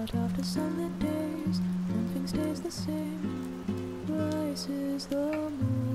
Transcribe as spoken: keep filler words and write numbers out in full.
But after sunlit days, nothing stays the same. Rises the moon.